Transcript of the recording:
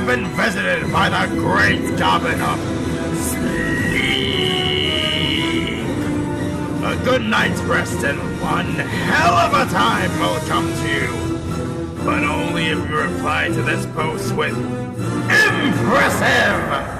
have been visited by the great Goblin of Sleep. A good night's rest and one hell of a time will come to you. But only if you reply to this post with impressive!